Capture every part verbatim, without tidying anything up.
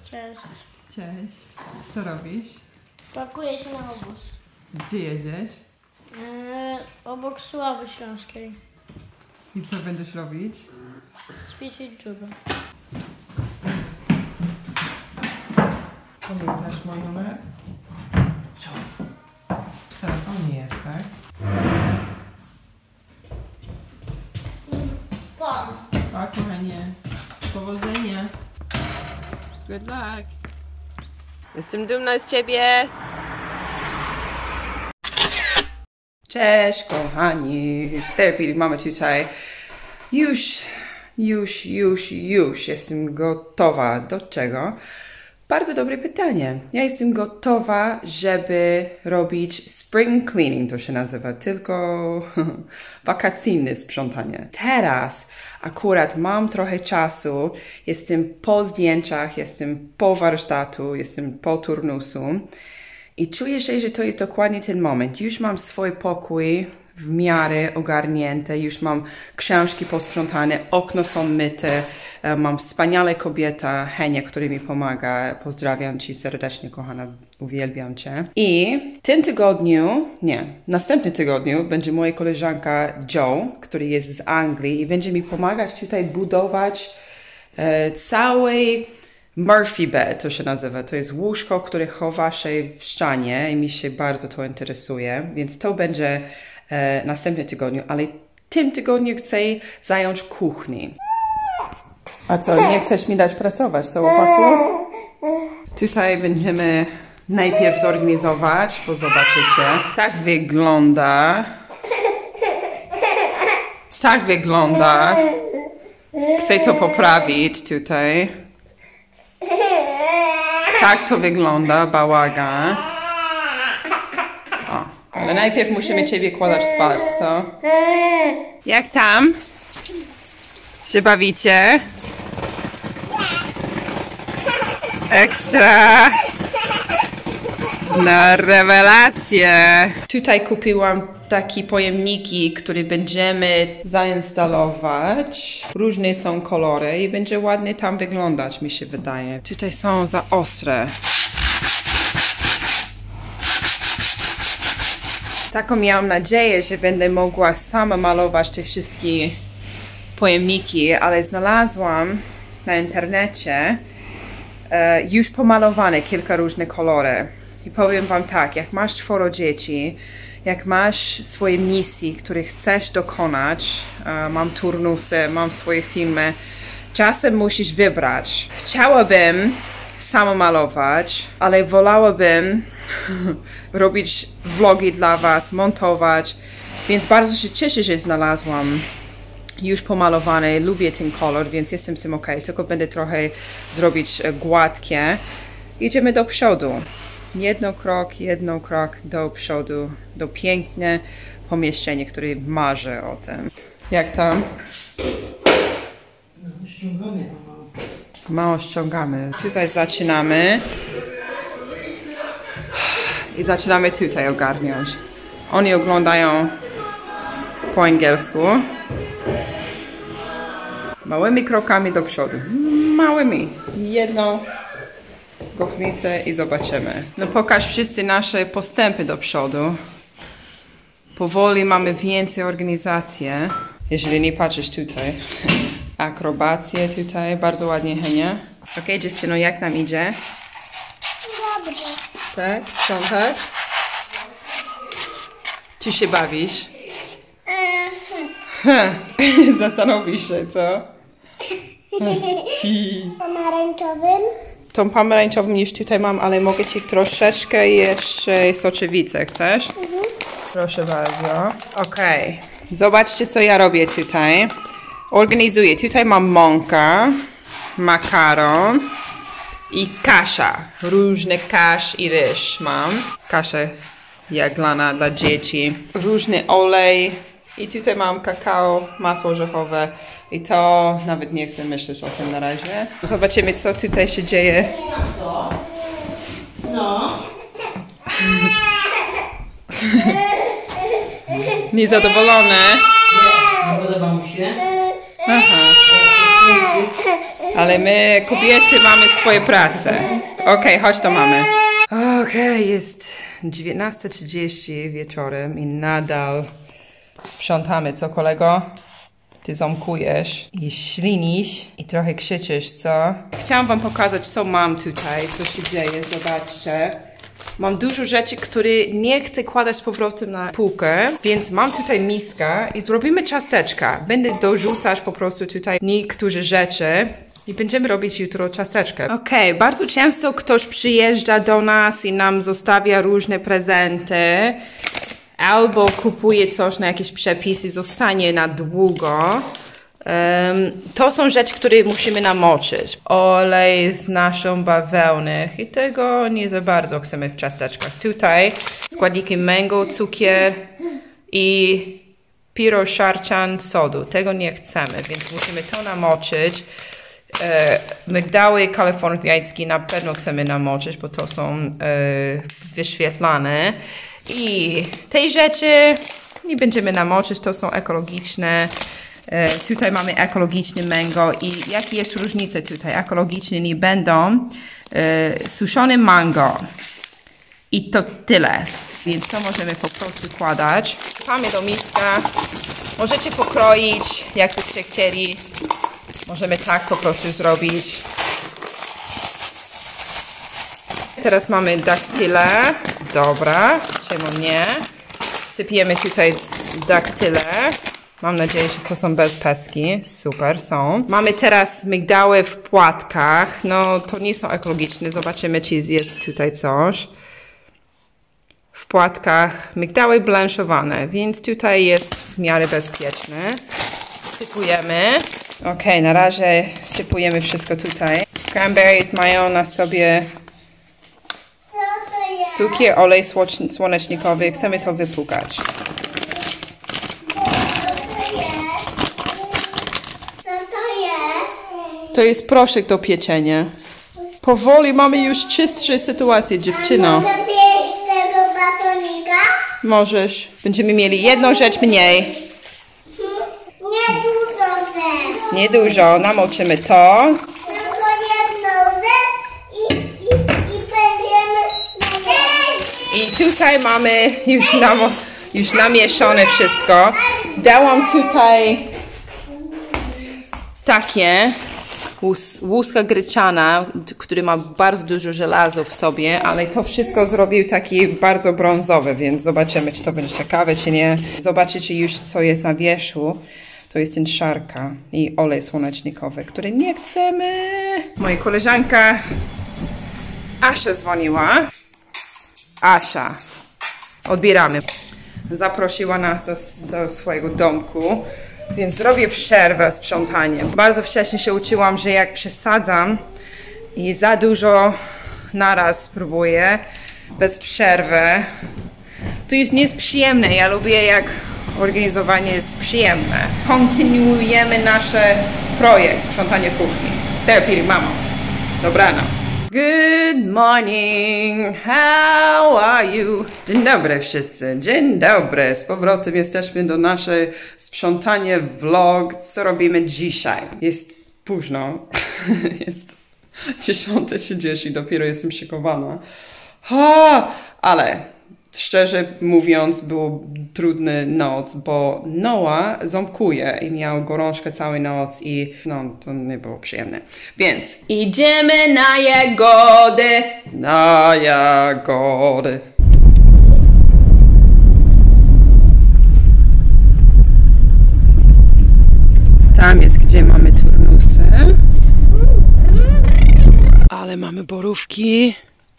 Cześć. Cześć. Co robisz? Pakuję się na obóz. Gdzie jedziesz? Eee, obok Sławy Śląskiej. I co będziesz robić? Ćwiczyć judo. Pamiętasz mój numer? Co? W telefonie jest, tak? Pan. Pa, kochanie. Powodzenia. Good luck. Jestem dumna z ciebie. Cześć, kochani. Therapeutic Mama tutaj. Już, już, już, już jestem gotowa. Do czego? Bardzo dobre pytanie. Ja jestem gotowa, żeby robić spring cleaning, to się nazywa, tylko wakacyjne sprzątanie. Teraz akurat mam trochę czasu, jestem po zdjęciach, jestem po warsztatu, jestem po turnusu i czuję się, że to jest dokładnie ten moment. Już mam swój pokój w miarę ogarnięte, już mam książki posprzątane, okno są myte, mam wspaniałe kobieta, Henia, która mi pomaga. Pozdrawiam Cię serdecznie, kochana, uwielbiam Cię. I w tym tygodniu, nie, w następnym tygodniu będzie moja koleżanka Joe, która jest z Anglii i będzie mi pomagać tutaj budować e, cały Murphy bed, to się nazywa. To jest łóżko, które chowa się w ścianie i mi się bardzo to interesuje, więc to będzie e, następnym tygodniu, ale tym tygodniu chcę zająć kuchnię. A co, nie chcesz mi dać pracować, co, chłopaku? Tutaj będziemy najpierw zorganizować, bo zobaczycie. Tak wygląda. Tak wygląda. Chcę to poprawić tutaj. Tak to wygląda, bałagan. O, ale najpierw musimy Ciebie kładać spać, co? Jak tam? Się bawicie? Ekstra! Na rewelację! Tutaj kupiłam takie pojemniki, które będziemy zainstalować. Różne są kolory i będzie ładnie tam wyglądać, mi się wydaje. Tutaj są za ostre. Taką miałam nadzieję, że będę mogła sama malować te wszystkie pojemniki, ale znalazłam na internecie e, już pomalowane kilka różnych kolorów. I powiem wam tak, jak masz czworo dzieci, jak masz swoje misje, które chcesz dokonać, e, mam turnusy, mam swoje filmy, czasem musisz wybrać. Chciałabym sama malować, ale wolałabym robić vlogi dla was, montować, więc bardzo się cieszę, że znalazłam już pomalowane, lubię ten kolor, więc jestem z tym ok, tylko będę trochę zrobić gładkie. Idziemy do przodu. Jedno krok, jedno krok do przodu, do piękne pomieszczenie, które marzę o tym. Jak tam? Ściągamy mało. Mało ściągamy. Tutaj zaczynamy. I zaczynamy tutaj ogarniać. Oni oglądają po angielsku. Małymi krokami do przodu. Małymi. Jedną gofnicę i zobaczymy. No pokaż wszyscy nasze postępy do przodu. Powoli mamy więcej organizacji. Jeżeli nie patrzysz tutaj. Akrobacje tutaj. Bardzo ładnie, Henia. Ok, dziewczyno, jak nam idzie? Dobrze. Tak? Sprzątasz? Czy się bawisz? Zastanowisz się, co? Pomarańczowym? Tą pomarańczową już tutaj mam, ale mogę Ci troszeczkę jeszcze soczewicę, chcesz? Mhm. Proszę bardzo. Okej. Zobaczcie, co ja robię tutaj. Organizuję. Tutaj mam mąka, makaron i kasza. Różne kasz i ryż mam. Kaszę jaglana dla dzieci. Różny olej. I tutaj mam kakao, masło orzechowe. I to nawet nie chcę myśleć o tym na razie. Zobaczymy, co tutaj się dzieje. No. Niezadowolone. Nie podoba mu się. Aha. Ale my, kobiety, mamy swoje prace. Okej, okay, chodź to mamy. Okej, okay, jest dziewiętnasta trzydzieści wieczorem i nadal sprzątamy, co kolego? Ty ząbkujesz i ślinisz i trochę krzyczysz, co? Chciałam wam pokazać, co mam tutaj, co się dzieje, zobaczcie. Mam dużo rzeczy, które nie chcę kładać z powrotem na półkę, więc mam tutaj miskę i zrobimy ciasteczka. Będę dorzucać po prostu tutaj niektóre rzeczy i będziemy robić jutro ciasteczkę. Okej, okay, bardzo często ktoś przyjeżdża do nas i nam zostawia różne prezenty. Albo kupuje coś na jakieś przepisy i zostanie na długo. Um, to są rzeczy, które musimy namoczyć. Olej z naszą bawełny i tego nie za bardzo chcemy w ciasteczkach. Tutaj składniki mango, cukier i piroszarczan sodu. Tego nie chcemy, więc musimy to namoczyć. E, migdały kaliforniańskie na pewno chcemy namoczyć, bo to są e, wyświetlane. I tej rzeczy nie będziemy namoczyć, to są ekologiczne. E, tutaj mamy ekologiczny mango i jaka jest różnica tutaj? Ekologiczne nie będą. E, suszone mango. I to tyle. Więc to możemy po prostu kładać. Wrzucamy do miska. Możecie pokroić, jakbyście chcieli. Możemy tak po prostu zrobić. Teraz mamy daktyle. Dobra, czemu nie? Sypiemy tutaj daktyle. Mam nadzieję, że to są bez peski. Super, są. Mamy teraz migdały w płatkach. No, to nie są ekologiczne. Zobaczymy, czy jest tutaj coś. W płatkach migdały blanszowane, więc tutaj jest w miarę bezpieczne. Sypujemy. Ok, na razie sypujemy wszystko tutaj. Cranberries mają na sobie cukier, olej słonecznikowy. Chcemy to wypłukać. Co to jest? To jest proszek do pieczenia. Powoli mamy już czystsze sytuacje, dziewczyno. A mogę zjeść tego batonika? Możesz. Będziemy mieli jedną rzecz mniej. Nie dużo rzecz. Niedużo. Namoczymy to. Tylko jedną rzecz i, i, i będziemy jeść. I tutaj mamy już, nam, już namieszane wszystko. Dałam tutaj takie łus, łuska gryczana, który ma bardzo dużo żelaza w sobie, ale to wszystko zrobił taki bardzo brązowy, więc zobaczymy, czy to będzie ciekawe, czy nie. Zobaczycie już, co jest na wierzchu. To jest szarka i olej słonecznikowy, który nie chcemy. Moja koleżanka Asia dzwoniła. Asia, odbieramy. Zaprosiła nas do, do swojego domku, więc zrobię przerwę z sprzątaniem. Bardzo wcześnie się uczyłam, że jak przesadzam i za dużo naraz spróbuję, bez przerwy, to jest nie jest przyjemne. Ja lubię, jak organizowanie jest przyjemne. Kontynuujemy nasz projekt sprzątania kuchni. Therapeutic Mamo. Dobranoc. Good morning, how are you? Dzień dobry wszyscy, dzień dobry. Z powrotem jesteśmy do naszej sprzątanie vlog. Co robimy dzisiaj? Jest późno, jest dziesiąta trzydzieści, dopiero jestem szykowana. Ha, ale szczerze mówiąc, było trudny noc, bo Noah ząbkuje i miał gorączkę całą noc i no, to nie było przyjemne. Więc idziemy na jagody, na jagody. Tam jest, gdzie mamy turnusy. Ale mamy borówki.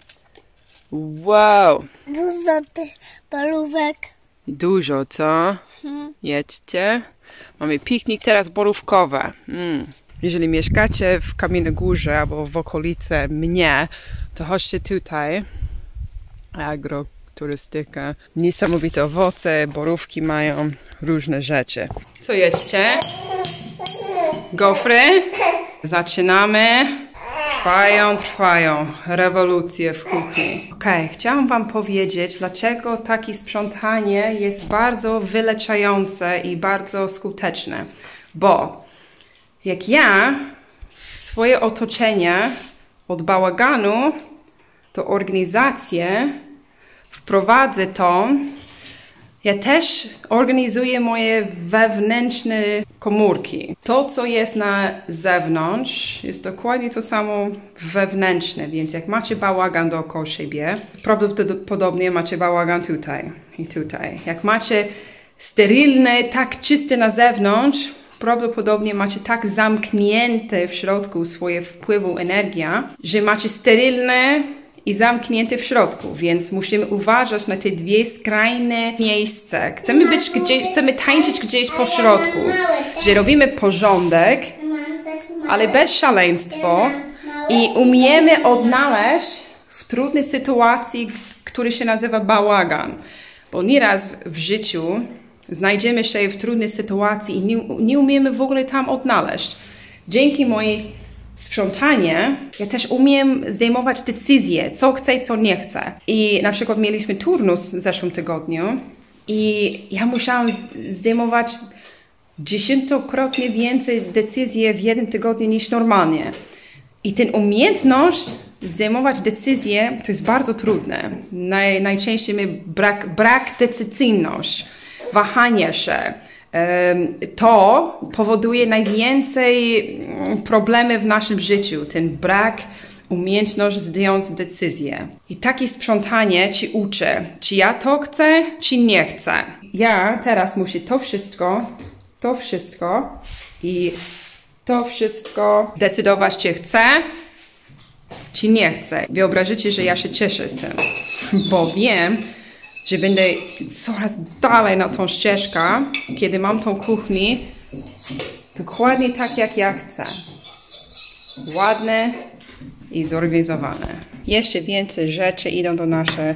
Wow. Dużo tych borówek. Dużo, co? Hmm. Jedźcie. Mamy piknik teraz borówkowe. Mm. Jeżeli mieszkacie w Kamiennej Górze albo w okolicy mnie, to chodźcie tutaj. Agroturystyka. Niesamowite owoce, borówki mają różne rzeczy. Co jedźcie? Gofry? Zaczynamy. Trwają, trwają. Rewolucje w kuchni. Okej, okay, chciałam wam powiedzieć, dlaczego takie sprzątanie jest bardzo wyleczające i bardzo skuteczne. Bo jak ja swoje otoczenie od bałaganu do organizację, wprowadzę to. Ja też organizuję moje wewnętrzne komórki. To, co jest na zewnątrz, jest dokładnie to samo wewnętrzne, więc jak macie bałagan dookoła siebie, prawdopodobnie macie bałagan tutaj i tutaj. Jak macie sterylne, tak czyste na zewnątrz, prawdopodobnie macie tak zamknięte w środku swoje wpływu energia, że macie sterylne i zamknięte w środku, więc musimy uważać na te dwie skrajne miejsca. Chcemy być gdzieś, chcemy tańczyć gdzieś po środku, że robimy porządek, ale bez szaleństwa i umiemy odnaleźć w trudnej sytuacji, który się nazywa bałagan. Bo nieraz w życiu znajdziemy się w trudnej sytuacji i nie, nie umiemy w ogóle tam odnaleźć. Dzięki mojej sprzątanie, ja też umiem zdejmować decyzje, co chcę, co nie chcę. I na przykład mieliśmy turnus w zeszłym tygodniu i ja musiałam zdejmować dziesięciokrotnie więcej decyzji w jednym tygodniu niż normalnie. I ten umiejętność zdejmować decyzje to jest bardzo trudne. Naj, najczęściej mamy brak, brak decyzyjności, wahanie się. To powoduje najwięcej problemy w naszym życiu, ten brak umiejętności zdjąć decyzję. I takie sprzątanie ci uczę, czy ja to chcę, czy nie chcę. Ja teraz muszę to wszystko, to wszystko i to wszystko decydować, czy chcę, czy nie chcę. Wyobraźcie, że ja się cieszę z tym, bo wiem, że będę coraz dalej na tą ścieżkę, kiedy mam tą kuchnię, dokładnie tak, jak ja chcę. Ładne i zorganizowane. Jeszcze więcej rzeczy idą do nasze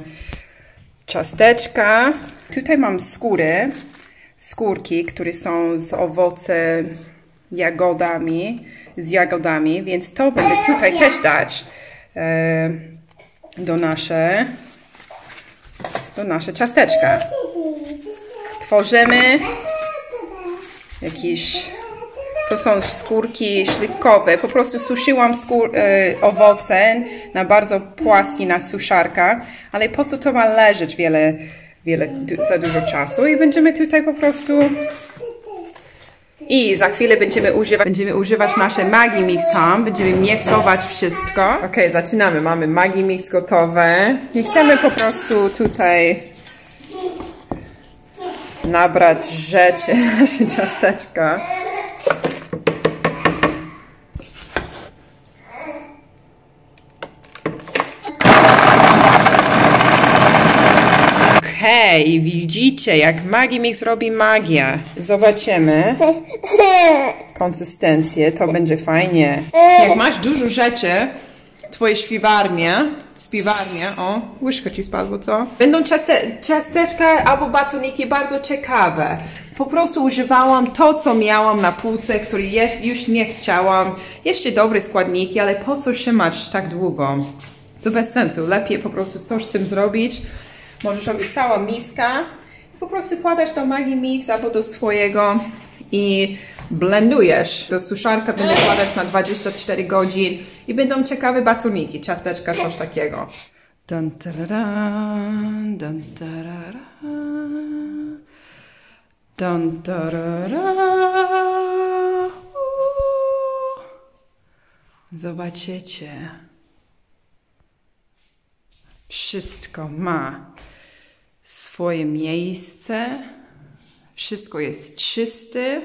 ciasteczka. Tutaj mam skóry, skórki, które są z owoce jagodami, z jagodami, więc to będę tutaj też dać e, do nasze do nasze ciasteczka. Tworzymy jakieś, to są skórki śliwkowe. Po prostu suszyłam skór, e, owoce na bardzo płaski na suszarka, ale po co to ma leżeć wiele, wiele, za dużo czasu i będziemy tutaj po prostu i za chwilę będziemy używać, będziemy używać nasze Maggi Mix tam, będziemy miksować wszystko. Ok, zaczynamy. Mamy Maggi Mix gotowe. Nie chcemy po prostu tutaj nabrać rzeczy, nasze ciasteczka. Hej, widzicie, jak Maggi Mix robi magię. Zobaczymy konsystencję, to będzie fajnie. Jak masz dużo rzeczy, twoje śpiwarnie, śpiwarnie, o, łyżka ci spadło, co? Będą ciaste, ciasteczka albo batoniki bardzo ciekawe. Po prostu używałam to, co miałam na półce, które już nie chciałam. Jeszcze dobre składniki, ale po co się mać tak długo? To bez sensu, lepiej po prostu coś z tym zrobić. Możesz robić cała miska, po prostu kładasz do Maggi Mix albo do swojego i blendujesz. Do suszarka będę kładać na dwadzieścia cztery godzin i będą ciekawe batoniki, ciasteczka, coś takiego. Dun, tararan, dun, tararan, dun, tararan. Zobaczycie. Wszystko ma swoje miejsce, wszystko jest czyste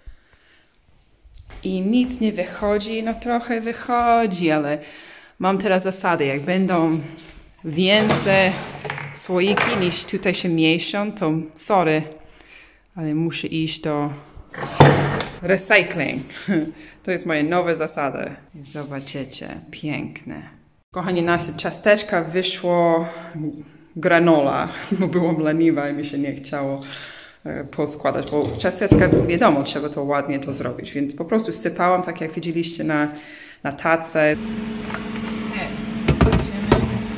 i nic nie wychodzi, no trochę wychodzi, ale mam teraz zasady, jak będą więcej słoiki niż tutaj się mieszczą, to sorry, ale muszę iść do recycling. To jest moja nowa zasada. Zobaczycie, piękne. Kochani, nasze ciasteczka wyszło granola, bo byłam leniwa i mi się nie chciało e, poskładać, bo ciasteczka, wiadomo, trzeba to ładnie to zrobić, więc po prostu sypałam, tak jak widzieliście na, na tacę. Zobaczymy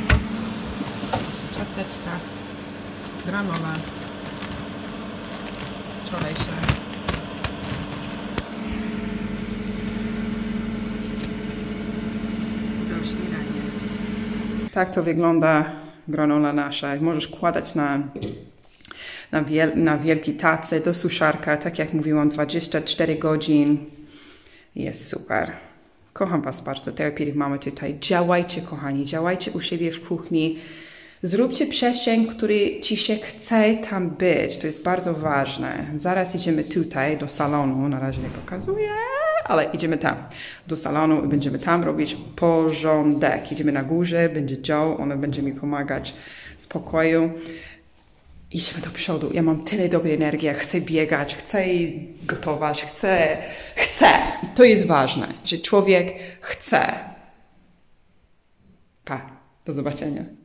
ciasteczka granola, wczorajsze. Tak to wygląda granola nasza. Możesz kładać na, na, wiel, na wielkie tace do suszarka, tak jak mówiłam, dwadzieścia cztery godzin. Jest super. Kocham Was bardzo, Therapeutic Mama tutaj. Działajcie, kochani, działajcie u siebie w kuchni. Zróbcie przestrzeń, który Ci się chce tam być. To jest bardzo ważne. Zaraz idziemy tutaj do salonu. Na razie nie pokazuję, ale idziemy tam. Do salonu i będziemy tam robić porządek. Idziemy na górze, będzie Joe, ona będzie mi pomagać w pokoju. Idziemy do przodu. Ja mam tyle dobrej energii, ja chcę biegać, chcę gotować, chcę, chcę. I to jest ważne, że człowiek chce. Pa, do zobaczenia.